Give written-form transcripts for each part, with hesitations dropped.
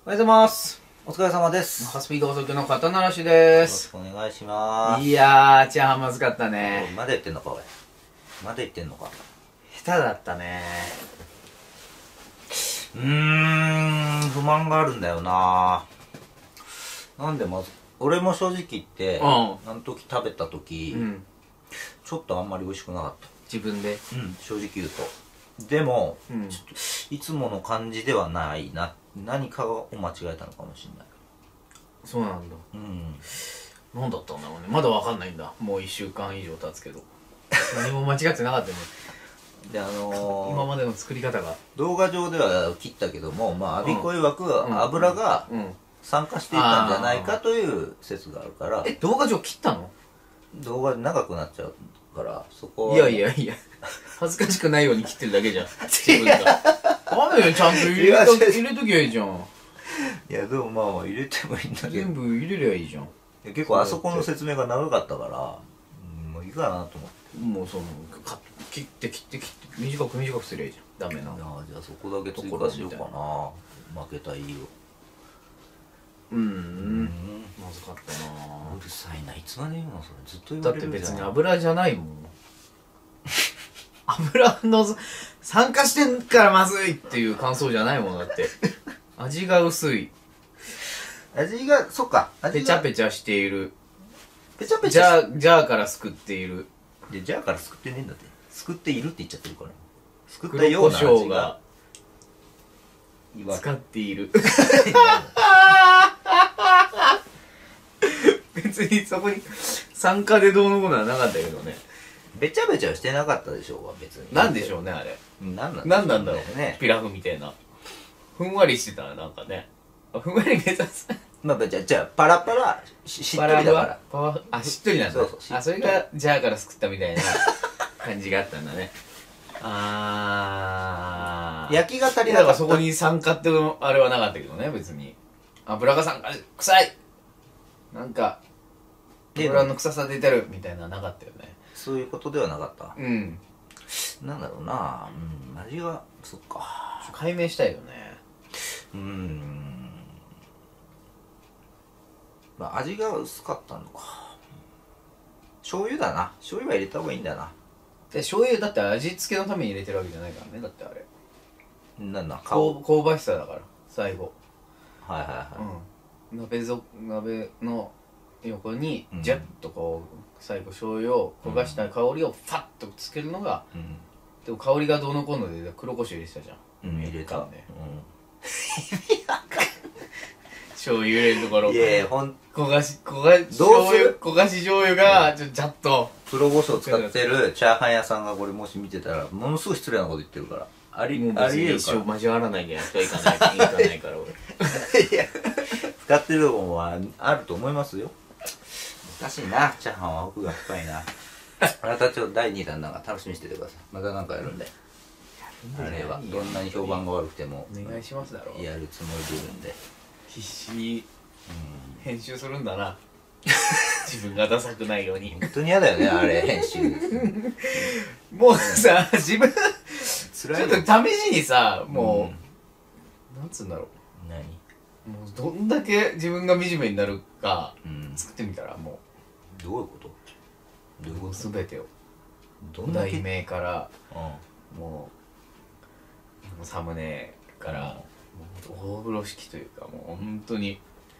おはようございます。 お疲れ様です。 ハスピード補足の肩慣らしです。 よろしくお願いします。 いやー、チャーハンまずかったね。 まだ言ってんのか、おい。まだ言ってんのか。 下手だったね。 不満があるんだよな。なんでまず、俺も正直言って、あの時食べた時、ちょっとあんまり美味しくなかった。 自分で正直言うと。でも、ちょっといつもの感じではないな。何かを間違えたのかもしれない。 そうなんだ。何だったんだろうね。まだわかんないんだ。もう1週間以上経つけど。何も間違ってなかったよね。 で今までの作り方が。 動画上では切ったけども、まあ、アビコ曰く油が酸化していたんじゃないかという説があるから。 動画上切ったの？ 動画で長くなっちゃうから、そこは。 いや、恥ずかしくないように切ってるだけじゃん。自分が。ダメよ、ちゃんと入れときゃいいじゃん。 いや、でもまあ入れてもいいんだけど。 全部入れりゃいいじゃん。 結構あそこの説明が長かったから、もういいかなと思って。 もう切って短くすりゃいいじゃん。ダメな。 じゃあそこだけ追加しようかな。負けたいよ。 まずかったな。 うるさいな。いつまで言うのそれ。ずっと言われるじゃん。だって別に油じゃないもん。油の酸化してんからまずいっていう感想じゃないもんだって。味が薄い。 味が、そっか。 ペチャペチャしている。 ペチャペチャジャーからすくっている。 で、ジャーからすくってねえんだって。すくっているって言っちゃってるから。すくったような味が。 使っている。別にそこに酸化でどうのこうのはなかったけどね。 べちゃべちゃしてなかったでしょうが、別に。 なんでしょうね、あれ。 なんなんだろうね。ピラフみたいな。ふんわりしてたらなんかね。ふんわり目指す。 まあ、じゃあ、パラパラ、しっとりだから。 あ、しっとりなんだ。あ、それがジャーからすくったみたいな感じがあったんだね。 焼きが足りなかった。 だからそこに酸化ってのあれはなかったけどね、別に。油が酸化、臭いなんか、油の臭さ出てるみたいなのはなかったよね。 そういうことではなかった。なんだろうな。味が、そっか。 解明したいよね。 まあ、味が薄かったのか。醤油だな。醤油は入れた方がいいんだな。 醤油だって味付けのために入れてるわけじゃないからね。だってあれ。 なんだ、 香ばしさだから、最後。鍋の横にジャッとこう最後醤油を焦がした香りをファッとつけるのが、でも香りがどうのこうので黒胡椒入れてたじゃん。 入れたね。醤油入れるところ。焦がし醤油がちょっと黒胡椒使ってるチャーハン屋さんがこれもし見てたらものすごい失礼なこと言ってるから。ありえるから。 一生交わらないんじゃないですか。行かないから俺。 いや、使ってるとこはあると思いますよ。難しいな、チャーハンは奥が深いな。またちょっと第2弾なんか楽しみにしててください。またなんかやるんで。あれはどんなに評判が悪くてもお願いしますだろう。 やるつもりでいるんで。 必死に編集するんだな。自分がダサくないように。 本当に嫌だよね、あれ編集。 もうさ、自分ちょっと試しにさ、もうなんつうんだろう。もうどんだけ自分が惨めになるか作ってみたらもうどういうこと？どういうこと？ 全てを題名からもうサムネから大風呂敷というかもう本当に。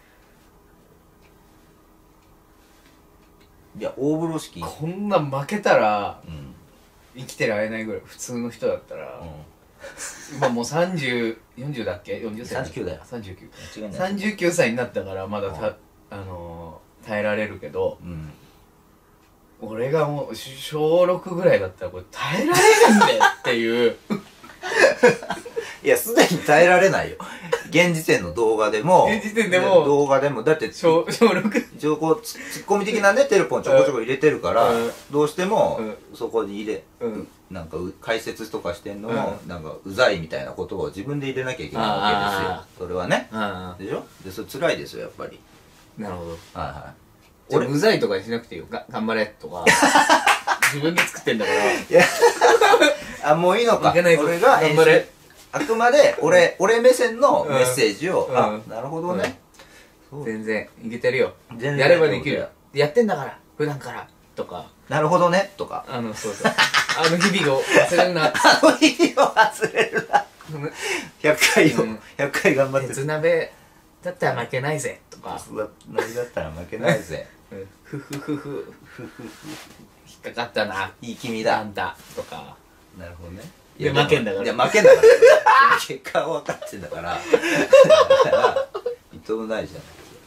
いや、大風呂敷こんな負けたら生きてられないぐらい普通の人だったら今もう40だっけ？40歳 39だよ。 39歳になったからまだ耐えられるけど、俺がもう小6ぐらいだったらこれ耐えられるんだよっていういや、すでに耐えられないよ。現時点の動画でもだって小6 一応こうツッコミ的なねテロップをちょこちょこ入れてるからどうしてもそこになんか解説とかしてんのもなんかうざいみたいなことを自分で入れなきゃいけないわけですよ。それはね。でしょ？でそれ辛いですよやっぱり。 なるほど。 俺うざいとかしなくていいよ。頑張れとか自分で作ってんだから。 いやもういいのか。 俺が頑張れ。 あくまで俺目線のメッセージを、あ、なるほどね。 全然いけてるよ。やればできるよ。やってんだから、普段から。とか。 なるほどね、とか。 そうそう。日々を忘れるな。 日々を忘れるな。100回頑張って。 鉄鍋だったら負けないぜ、とか。 鉄鍋だったら負けないぜ。 ふふふふ。引っかかったな。 いい君だ。 あんた。とか。 なるほどね。 で、負けんだから。 いや、負けんだから。結果は分かってんだから。いともないじゃ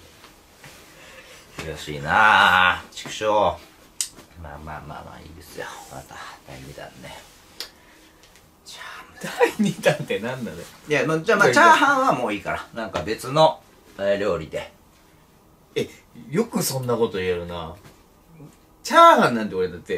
ん。悔しいなぁ。畜生。まあいいですよ。また、第2弾ね。 第2弾って何なの？ いや、じゃあチャーハンはもういいから。なんか別の料理で。 よくそんなこと言えるな。チャーハンなんて俺だって、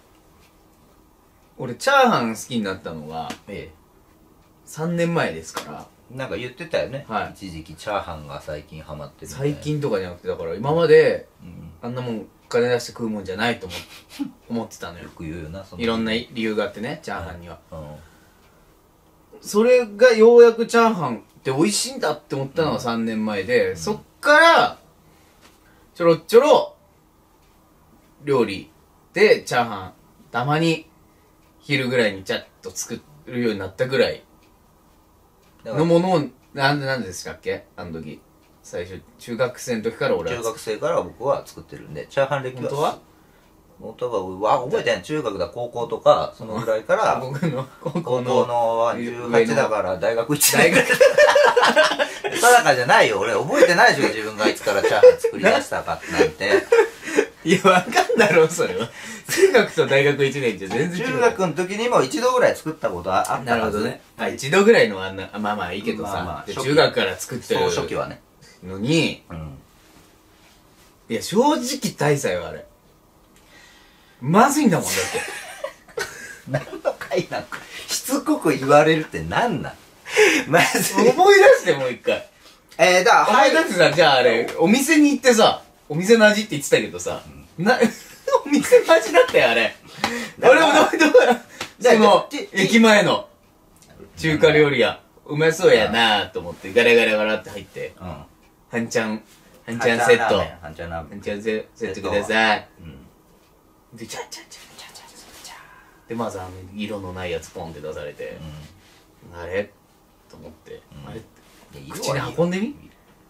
俺チャーハン好きになったのが、3年前ですから。 なんか言ってたよね。 はい。 一時期チャーハンが最近ハマってる。 最近とかじゃなくて、だから今まで、あんなもん金出して食うもんじゃないと思ってたのよ。 よく言うよな、その。 いろんな理由があってね、チャーハンには。それがようやくチャーハンって美味しいんだって思ったのが3年前で、そっから、ちょろちょろ、料理でチャーハン、たまに昼ぐらいにちゃっと作るようになったぐらいのものを、なんでしたっけあの時。最初、中学生の時から俺は。 中学生から僕は作ってるんで、チャーハン歴は本当は覚えてない。中学だ、高校とか、そのぐらいから、 僕の高校の18だから大学1年。定かじゃないよ。俺覚えてないでしょ、自分がいつからチャーハン作り出したかなんて。 いや、わかんだろ、それは。中学と大学1年じゃ全然違う。 中学の時にも一度ぐらい作ったことあったはず。 なるほどね。一度ぐらいのまあいいけどさ、中学から作ってる初期はね。 のに、いや、正直大祭はあれ。まずいんだもん、だって。 何の回なんか、しつこく言われるって何なんまず思い出してもう一回。だってさ、じゃああれ、お店に行ってさ、お店の味って言ってたけどさ、お店の味だったよ、あれ。俺もその、駅前の中華料理屋、うまそうやなぁと思って、ガラガラガラって入って、半ちゃんセット。半ちゃんセットください。で、チャチャで、まず色のないやつポンって出されて、あれと思って、あれ口に運んでみ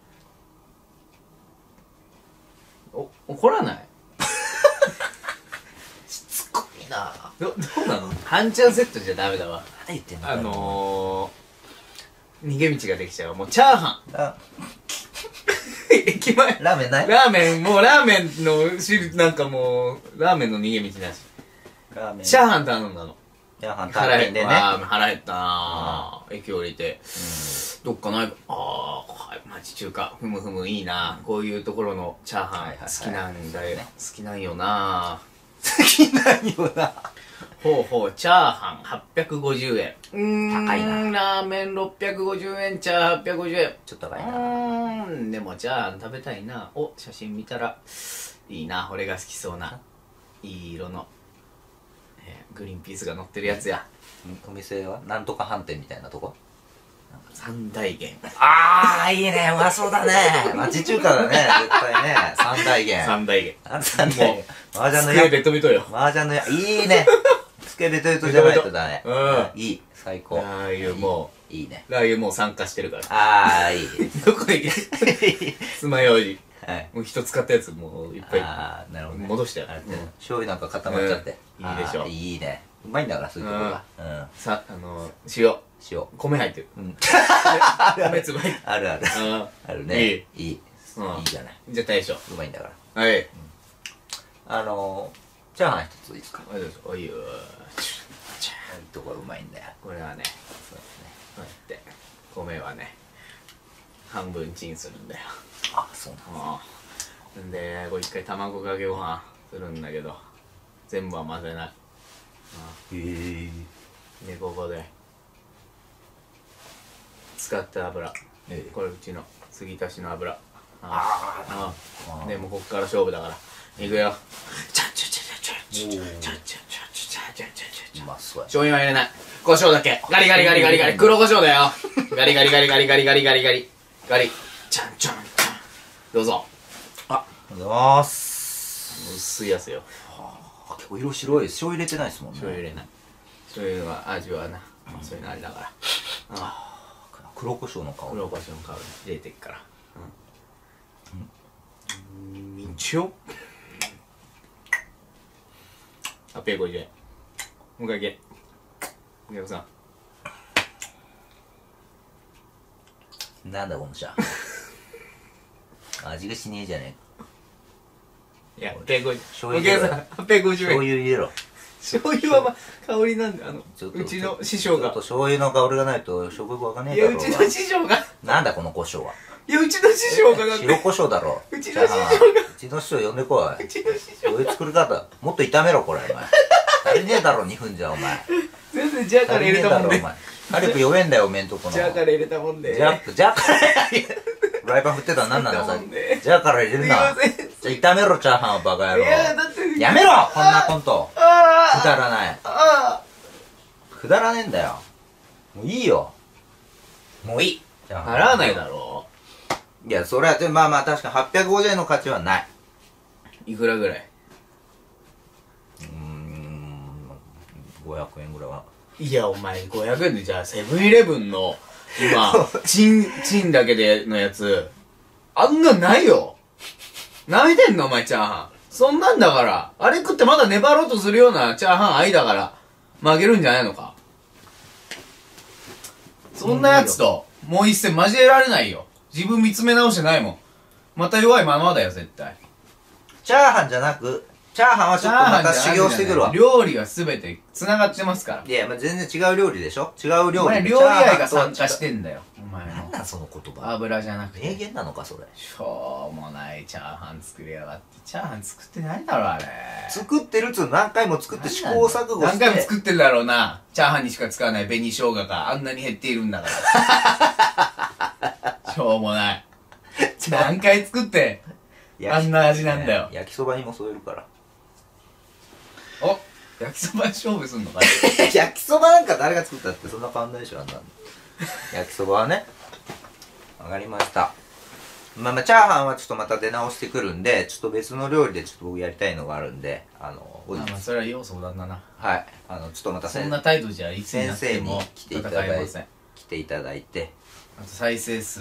怒らないしつこいな。 どうなの？半ちゃんセットじゃダメだわ。 何言ってんの？ 逃げ道ができちゃう。もうチャーハン。駅前。 ラーメンない？ ラーメンの汁、なんかもう、ラーメンの逃げ道なし。チャーハン頼んだの。 チャーハン頼んでね。 腹減ったなぁ。駅降りて。どっかない？町中華。ふむいいな。こういうところのチャーハン好きなんだよ。好きなんよな。 好きなんよな。 ほう、チャーハン850円。 高いな。 ラーメン650円、チャー850円。 ちょっと高いな。 でもチャーハン食べたいな。写真見たら、いいな。俺が好きそうな。いい色の、グリーンピースが乗ってるやつや。 お店はなんとか飯店みたいなとこ？ 三大元。 いいね、うまそうだね。町中華だね、絶対ね。三大元。 三大元。 三大元。麻雀のや。つけベトベトよ。 麻雀のや。いいね。つけベトベトじゃないとだね。いい。最高。 ラー油もう。 いいね。 ラー油もう参加してるから。 いい。 どこで爪楊枝。もう一つ買ったやつもういっぱい。 なるほどね。 戻してやる。 醤油なんか固まっちゃって。 いいでしょ。 いいね。うまいんだから、そういうとこが。 塩。米入ってる。米粒入ってる。 ある。あるね。いい。いいじゃない。 じゃあ大将。 うまいんだから。 はい。 チャーハン一ついいですか？ おいよ。 どこがうまいんだよ。 これはね、そうですね。こうやって、米はね、半分チンするんだよ。 そうなんで、これ一回卵かけご飯するんだけど、全部は混ぜない。で、ここで、使った油。これうちの継ぎ足しの油。で、もうこっから勝負だから。いくよ。 うまそうや。 醤油は入れない。 胡椒だけ。ガリガリガリガリガリ。黒胡椒だよ。ガリガリガリガリガリガリガリガリ。ガリ。ちゃんちゃんちゃん。どうぞ。 ありがとうございます。 薄いやつよ。 結構色白いです。醤油入れてないですもんね。 醤油入れない。醤油は味はな。そういうのあれだから。 黒胡椒の香り。 黒胡椒の香り入れてっから。みちょ。850円。おかげ。お客さん。なんだこの茶。味がしねえじゃねえ。いや、850 醤油。お客さん、850円。 醤油入れろ。 醤油はまあ、香りなんで、うちの師匠が。 ちょっと醤油の香りがないと食欲わかねえだろう。いや、うちの師匠が。 なんだこの胡椒は。 いや、うちの師匠がだって。 白胡椒だろ。 うちの師匠が。 うちの師匠呼んでこい。 うちの師匠。 どういう作り方もっと炒めろ、これ、お前。足りねえだろ、2分じゃ、お前。 全然ジャーカレー入れたもんで。 火力弱えんだよ、おめんとこの。 ジャーカレー入れたもんで。 ジャーカレーフライパン振ってたら何なんだ、さっき。ジャーカレー入れるな。じゃあ炒めろ、チャーハンをバカ野郎。 いや、だって。 やめろこんなコント。くだらない。くだらねえんだよ。もういいよ。もういい。 払わないだろ。 いや、それは、まあまあ確か850円の価値はない。 いくらぐらい 500円ぐらいは。 いや、お前500円でじゃあセブンイレブンの今、チンだけでのやつ、あんなんないよ。舐めてんのお前チャーハン。そんなんだから、あれ食ってまだ粘ろうとするようなチャーハン愛だから、負けるんじゃないのか。そんなやつと、もう一戦交えられないよ。自分見つめ直してないもん。また弱いままだよ、絶対。 チャーハンじゃなく、チャーハンはちょっとまた修行してくるわ。 料理は全て繋がってますから。 いや、まあ、全然違う料理でしょ。違う料理。お前料理愛が参加してんだよ。お前の。 なんだその言葉。 油じゃなくて。 名言なのか、それ。 しょうもないチャーハン作りやがって。チャーハン作ってないだろ、あれ。 作ってるっつう何回も作って試行錯誤して。 何回も作ってるだろうな。チャーハンにしか使わない紅生姜があんなに減っているんだから。しょうもない。何回作って、あんな味なんだよ。 焼きそばにも添えるから。 お、焼きそば勝負すんのか焼きそばなんか誰が作ったってそんな変わんないでしょ、あんなの。焼きそばはね。わかりました。まあまあ、チャーハンはちょっとまた出直してくるんで、ちょっと別の料理でちょっと僕やりたいのがあるんで、 まあそれは要相談だな。 はい。ちょっとまたそんな態度じゃいつになっ先生にても来ていただいて、 あと再生数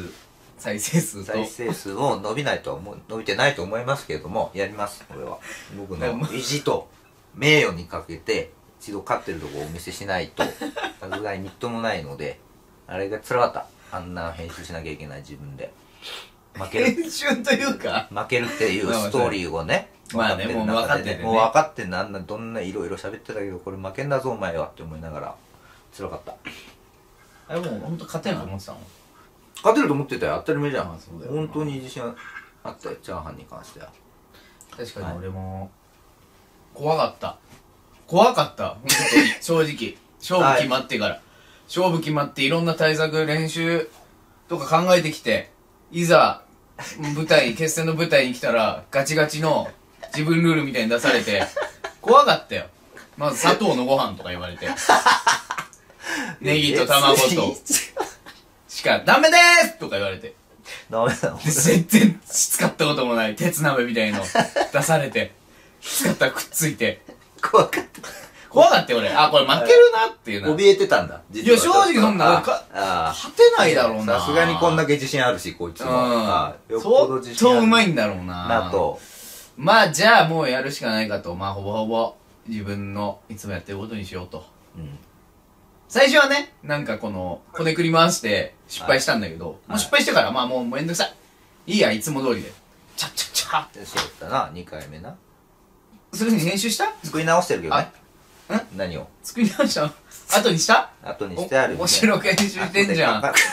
を伸びてないと思いますけれども、やります、これは。僕の意地と名誉にかけて、一度勝ってるとこをお見せしないと、さすがにみっともないので、あれが辛かった。あんな編集しなきゃいけない自分で。負ける。 編集というか負けるっていうストーリーをね。 まあね、もう分かっててね。 もう分かってんだ。どんないろいろ喋ってたけど、これ負けんだぞお前はって思いながら、辛かった。 あれもうほんと勝てると思ってたの？ 勝てると思ってたよ。当たり前じゃん。本当に自信あったよ、チャーハンに関しては。 確かに俺も、怖かった。本当に、正直。勝負決まってから。勝負決まっていろんな対策、練習とか考えてきて、いざ、決戦の舞台に来たら、ガチガチの自分ルールみたいに出されて、怖かったよ。まず砂糖のご飯とか言われて。ネギと卵と。しか、ダメでーすとか言われて。 ダメだもん。 全然使ったこともない鉄鍋みたいの出されて、使ったらくっついて。 怖かったよ俺。あ、これ負けるなっていうな。 怯えてたんだ。 いや、正直そんな、勝てないだろうな。 さすがにこんだけ自信あるし、こいつも。 相当うまいんだろうな。まあ、じゃあもうやるしかないかと。まあ、ほぼほぼ自分のいつもやってることにしようと。最初はね、なんかこねくり回して失敗したんだけど、もう失敗してから、まあもうめんどくさい。いいや、いつも通りで。チャッチャッチャーってしよったな、2回目な。 それに編集した？ 作り直してるけどね。何を？ 作り直した後にした？ 後にしてある。 面白く編集してんじゃん。 確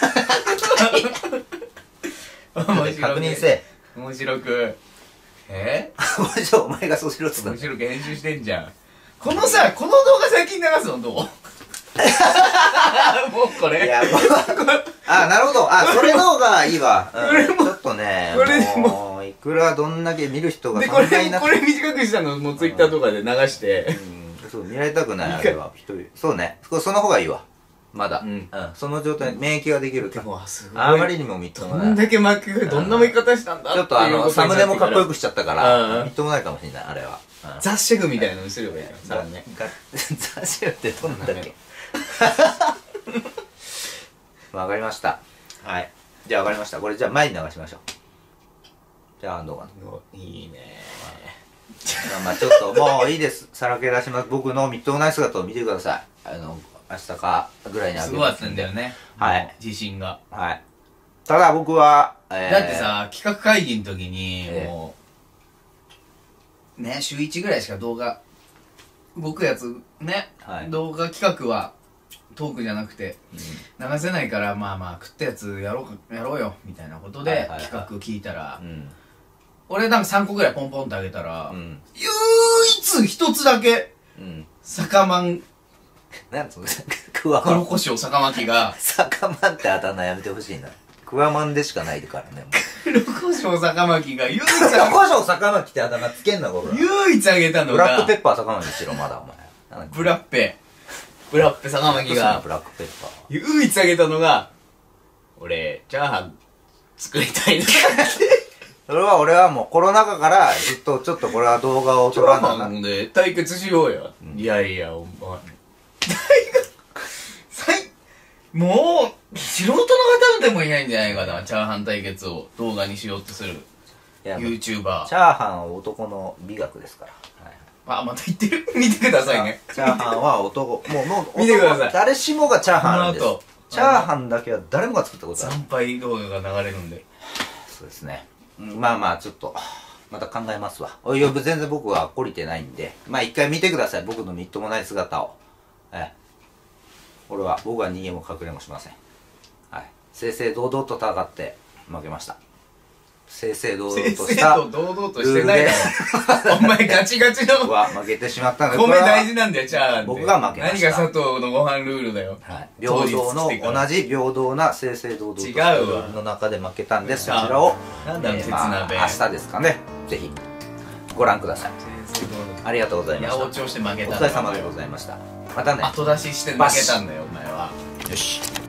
認せえ。 面白く。 お前がそうしろっつった。 面白く編集してんじゃん。この動画先に流すのどう？もうこれ。 いや、もう。あ、なるほど。それの方がいいわ。ちょっとね、もう、いくらどんだけ見る人がこれ短くしたのもうツイッターとかで流して。 そう見られたくないあれは一人そうねその方がいいわまだその状態免疫ができるからあまりにもみっともないどんだけ巻きどんな巻き方したんだちょっとサムネもかっこよくしちゃったからみっともないかもしれないあれはザ・シェフみたいなのにすればいいじゃんザ・シェフってどんなんだっけわかりましたはいじゃあわかりましたこれじゃあ前に流しましょうじゃあ動画のいいねまあちょっともういいですさらけ出します僕のみっともない姿を見てください明日かぐらいにあげますんで。すごかったんだよね。 はい。 自信が。 はい。ただ僕は、 だってさ、企画会議の時に、もう、ね、週1ぐらいしか動画、動くやつ、ね、はい、動画企画はトークじゃなくて、流せないから、まあまあ、食ったやつやろうよ、みたいなことで、企画聞いたら、俺なんか3個ぐらいポンポンってあげたら、唯一一つだけ、酒まん、 なんつうの黒胡椒酒巻きが酒まんってあだ名やめてほしいなクワマンでしかないからね黒胡椒酒巻きが唯一黒胡椒酒巻きってあだ名つけんなこれ唯一あげたのがブラックペッパー酒巻きしろまだお前ブラッペ酒巻きがブラックペッパー唯一あげたのが俺チャーハン作りたいなそれは俺はもうコロナ禍からずっとちょっとこれは動画を撮らなチャーハンで対決しようよ、いやいやお前もう素人の方でもいないんじゃないかなチャーハン対決を動画にしようとする YouTuber チャーハンは男の美学ですから、 あまた言ってる見てくださいねチャーハンは男もう見てください誰しもがチャーハンあるんですチャーハンだけは誰もが作ったことある参拝動画が流れるんでそうですねまあまあちょっとまた考えますわおい全然僕は懲りてないんでまあ一回見てください僕のみっともない姿を僕は逃げも隠れもしませんはい正々堂々と戦って負けました正々堂々とした堂々としてないだろお前ガチガチのは負けてしまったので米大事なんだよチャーハンって僕が負けました何が佐藤のご飯ルールだよ平等の同じ平等な正々堂々としたルールの中で負けたんでそちらを明日ですかねぜひご覧くださいありがとうございましたお疲れ様でございましたまたね後出しして負けたんだよお前はよし